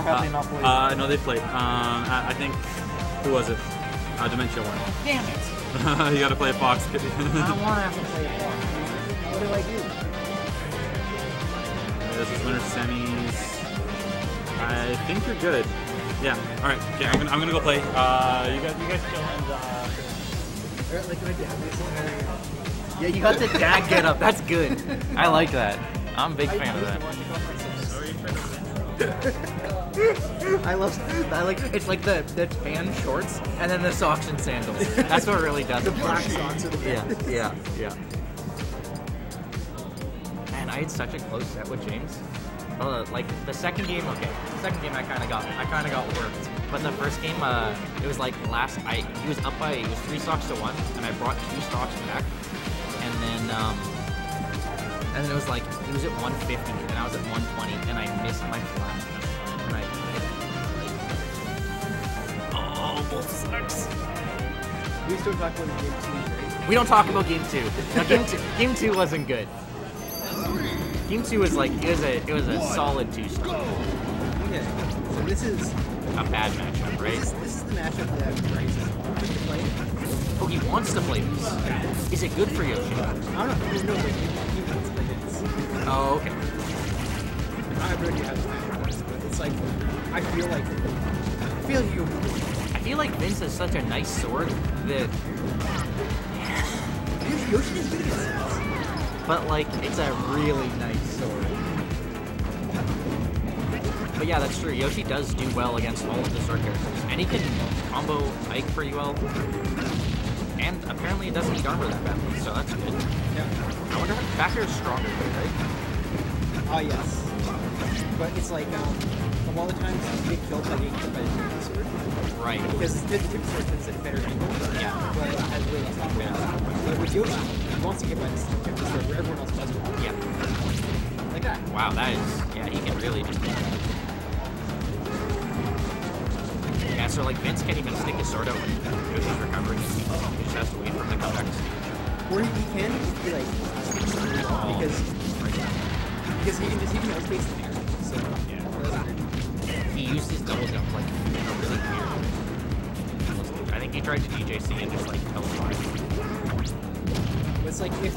have they not played? No, they played. I think, who was it? Dementia won. Damn it! You gotta play Fox. I don't want to have to play Fox. What do I do? This is winter semis. I think you're good. Yeah. All right. Okay. I'm gonna go play. You guys chill and. Yeah, you got the dad get up. That's good. I like that. I'm a big fan of that. I like it's like the tan shorts and then the socks and sandals. That's what really does it. The black socks are the best. Yeah. Man, I had such a close set with James. Like the second game, okay. The second game I kind of got worked. But the first game, it was like he was up by 3 stocks to 1, and I brought 2 stocks back, and then it was like he was at 150 and I was at 120, and I missed my flash. And I both sucks. We still talk about game 2, right? We don't talk about game 2. No, game 2 wasn't good. Game 2 was like it was a solid 2-star. Okay, so this is A bad matchup, right? this is the matchup that Bryce wants to play. Oh, he wants to play this. Is it good for Yoshi? I don't know. No, but he wants to play this. Oh, okay. I already have the matchup, but it's like I feel you. I feel like Vince has such a nice sword that, Yoshi is good against this. but like it's a really nice sword. But yeah, that's true. Yoshi does do well against all of the sword characters, and he can combo Ike pretty well. And apparently it doesn't need armor that badly, so that's good. Yeah. I wonder if back air is stronger, right? Yes. But it's like of all the times you get killed by getting killed by the sword. Right. Because the tip sword is at a better angle. Yeah. But it has way less combo. But with Yoshi, he wants to get by the tip sword where everyone else doesn't. Yeah. Like that. Wow, that is, yeah, he can really just do that. Yeah, so like Vince can't even stick his sword out when Yoshi's recovering. He just has to wait for him to come back to stage. Or he can be like because he can outspace the air. So Yeah. He used his double jump like in a really weird. I think he tried to DJC and just like teleported. it's like if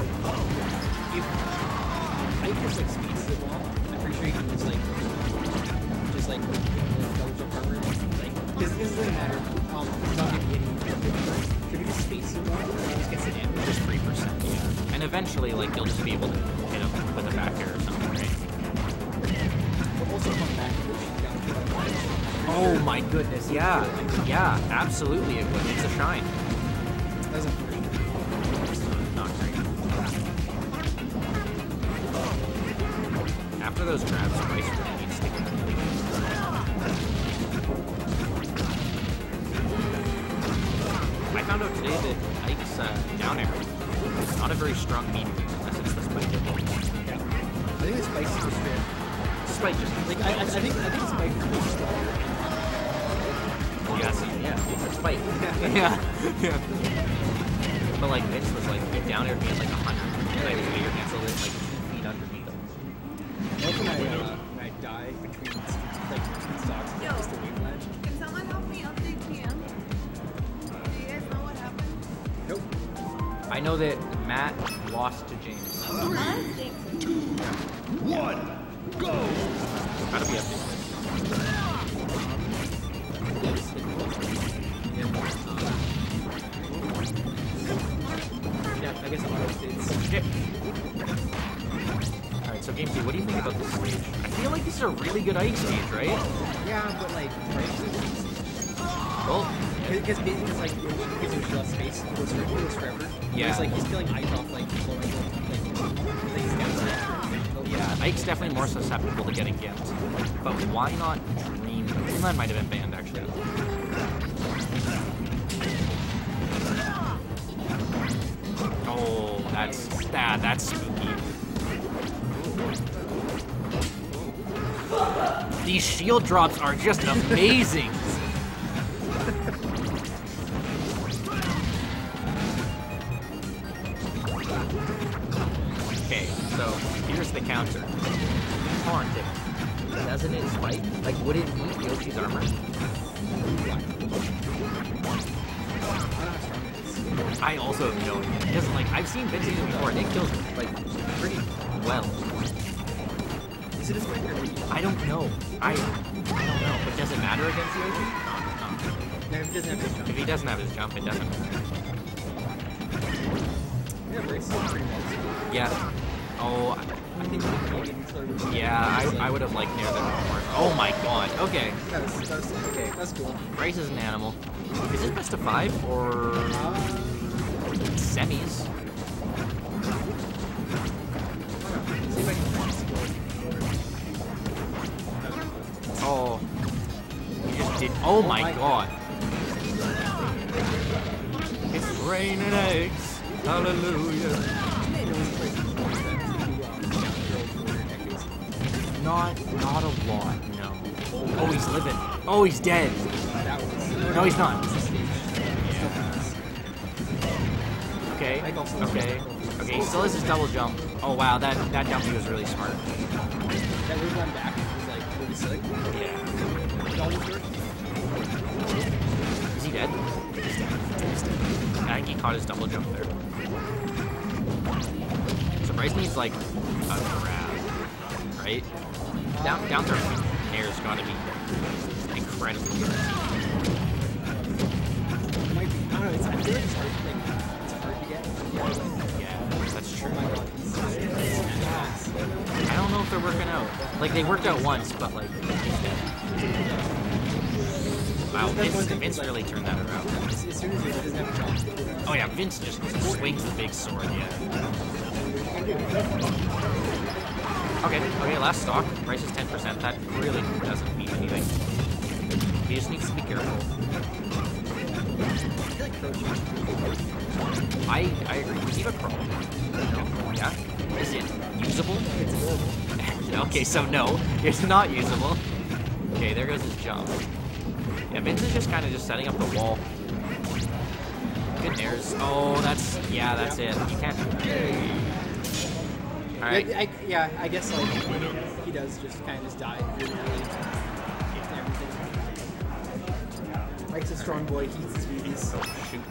Ike just like speeds the wall, I'm pretty sure he can just like double jump armor. Like this doesn't matter. It's not gonna be any. If he just speeds the wall, he just gets the damage. Just 3%, yeah. And eventually, like, you'll just be able to hit him with a back air or something, right? But also come back to Yoshi down to the Oh my goodness, yeah. Yeah, absolutely it would. It's a shine. That's unfortunate. Not great. After those grabs, Bryce really needs to get them. I found out today that Ike's down air is not a very strong medium unless it's the spike. Yeah. I think the spike's super strong. Spike just Like I think spike is really strong. yeah, it's a spike. Yeah. But like Vince was like, get down air being like 100, and I just air cancel it like 2 feet underneath him. When I die between like stocks and just the wave ledge. Can someone help me update PM? Do you guys know what happened? Nope. I know that Matt lost to James. 2, 1, go! Gotta be updated. Yeah, I guess auto states. Shit. Alright, so game 2, what do you think about this stage? I feel like this is a really good Ike stage, right? Yeah, but like, right? Well, Because basically it's like it gives you less space. It goes forever. Yeah. It's like he's killing Ike off like low angle, like he's down to yeah, Ike's definitely more susceptible to getting gimped. But why not Dream? Dreamland might have been banned, actually. Oh, that's spooky. These shield drops are just amazing. Okay, so here's the counter. Haunted. doesn't it spike? Like, would it eat Yoshi's armor? I also have no idea. Because, like, I've seen Vince use it before, and it kills, like, pretty well. Is it a spike or I don't know. I don't know. But does it matter against Yoshi? no, if it doesn't have his jump. If he doesn't have his jump, it doesn't matter. Yeah, Brace is pretty well. Yeah. Oh, I think maybe Nuclear was yeah, I would have liked near the more. Oh my god. Okay. That was okay. That's cool. Bryce is an animal. Is it best of 5 or semis? See if I can find a skill. Oh. You just did. Oh my my god. It's raining eggs. Hallelujah. Not a lot, no. Oh, he's living. Oh, he's dead. That was No, he's not. Okay. I also- Okay. Okay, he still has his double jump. Oh wow, that jumpy was really smart. that weird one back was like really sick. Yeah. Double shirt. Is he dead? I think he caught his double jump there. So Bryce needs like a grab, right? Down throw air's gotta be incredibly good. It might be. I don't know. It's, I feel like it's hard to think. It's hard to get. Yeah, that's true. Oh my god. I don't know if they're working out. Like they worked out once, but like. Wow, Vince really turned that around. As soon as he doesn't have a jump. Oh yeah, Vince just swings the big sword. Yeah. Okay, last stock. Price is 10%. That really doesn't mean anything. He just needs to be careful. I agree. We need a crawl. No? Yeah? Is it usable? Okay, so no, it's not usable. Okay, there goes his jump. Yeah, Vince is just kind of just setting up the wall. Good nairs. Oh, that's it. You can't. All right. I guess like he does just kind of just die really early. Everything. Mike's a strong boy. He eats his beauties. Shoot.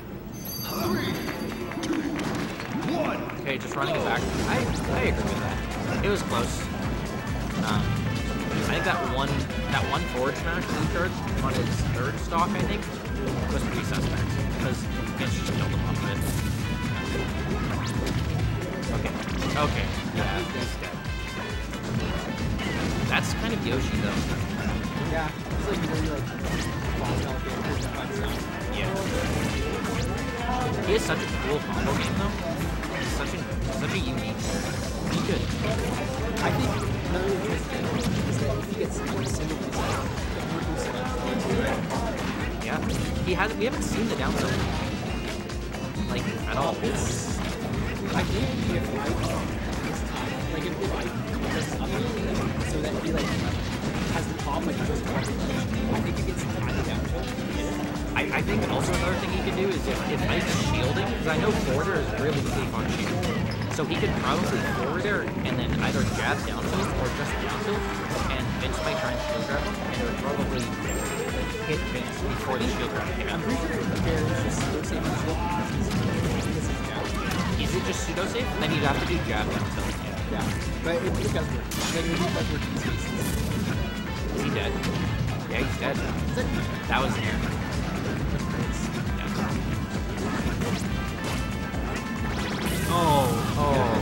3, 2, 1. Okay, just running it back. I agree with that. It was close. I think that one forward smash recharge on his third stock, I think, was pretty suspect because Vince just killed him off of it. Okay. Yeah, he's dead. That's kind of Yoshi though. Yeah, it's like really like boss elevator stuff. Yeah. He has such a cool combo game though. It's such a unique. He's good. I think another interesting thing is that if he gets single Yeah. We haven't seen the down tilt like at all. I think if I this time, like if I does something so that he like has the top like just I think he gets tiny down tilt. I think also another thing he could do is if Ike's shielding, because I know forwarder is really safe on shield. So he could probably forwarder and then either jab down tilt or just down tilt, and Vince might try and shield grab him, and it would probably hit Vince before the shield grab came out. I'm pretty sure Bear is just so safe on shield because he's jab. Is it just pseudo safe? Then you'd have to do jab down tilt. Yeah, but it does work. Like it does work in these cases. Is he dead? Yeah, he's dead. That was air. Oh.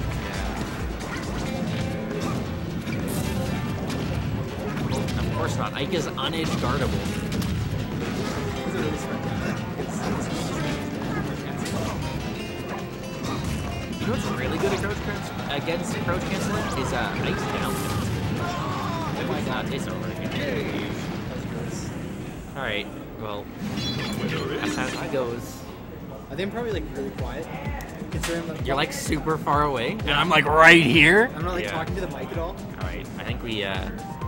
Yeah. Of course not. Ike is unedge guardable. It's a really smart guy. You know what's really good against crouch canceling is Ike's down tilt. Oh my god, it's over again. Alright, well, that's how it goes. I think I'm probably like really quiet. Considering You're like super far away, and I'm like right here. I'm not like talking to the mic at all. Alright, I think we